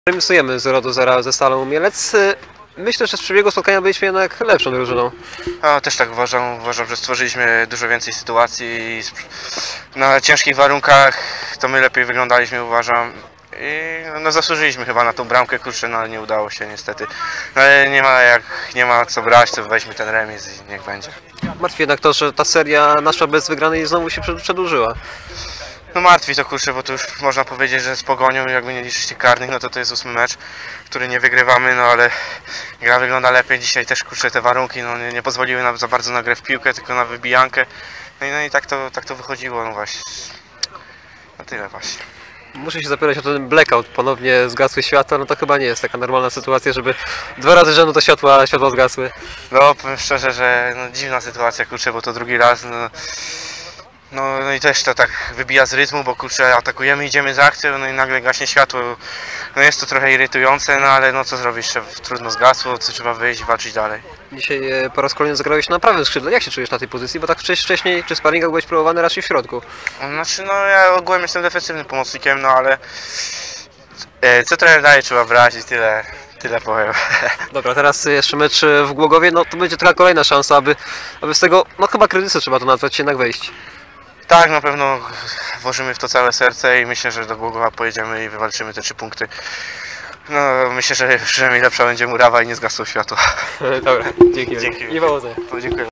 Remisujemy 0-0 ze Stalą Mielec. Myślę, że z przebiegu spotkania byliśmy jednak lepszą drużyną. Też tak uważam. Uważam, że stworzyliśmy dużo więcej sytuacji i na ciężkich warunkach to my lepiej wyglądaliśmy, uważam. I no, zasłużyliśmy chyba na tą bramkę, kurczę, no ale nie udało się niestety. No, ale nie ma co brać, to weźmy ten remis i niech będzie. Martwi jednak to, że ta seria nasza bez wygranej znowu się przedłużyła. No martwi to, kurczę, bo tu już można powiedzieć, że z Pogonią, jakby nie liczyć tych karnych, no to jest 8. mecz, który nie wygrywamy, no ale gra wygląda lepiej. Dzisiaj też, kurczę, te warunki no, nie pozwoliły nam za bardzo na grę w piłkę, tylko na wybijankę. No i tak to wychodziło, no właśnie. No tyle właśnie. Muszę się zapytać o ten blackout. Ponownie zgasły światła, no to chyba nie jest taka normalna sytuacja, żeby 2 razy rzędu to światła zgasły. No powiem szczerze, że no, dziwna sytuacja, kurczę, bo to drugi raz. No i też to tak wybija z rytmu, bo kurczę, atakujemy, idziemy z akcją, no i nagle gaśnie światło. No jest to trochę irytujące, no ale no co zrobisz, trudno zgasło, co trzeba wyjść i walczyć dalej. Dzisiaj po raz kolejny zagrałeś na prawym skrzydle. Jak się czujesz na tej pozycji? Bo tak wcześniej przy sparingach byłeś próbowany raczej w środku. Znaczy no ja ogółem jestem defensywnym pomocnikiem, no ale co trener daje, trzeba brać i tyle powiem. Dobra, teraz jeszcze mecz w Głogowie, no to będzie taka kolejna szansa, aby z tego, no chyba kryzysu trzeba to nazwać, jednak wejść. Tak, na pewno włożymy w to całe serce i myślę, że do Głogowa pojedziemy i wywalczymy te 3 punkty. No myślę, że przynajmniej lepsza będzie murawa i nie zgasło światło. Dobra, dzięki. Dzięki. I powodzenia. Dziękuję.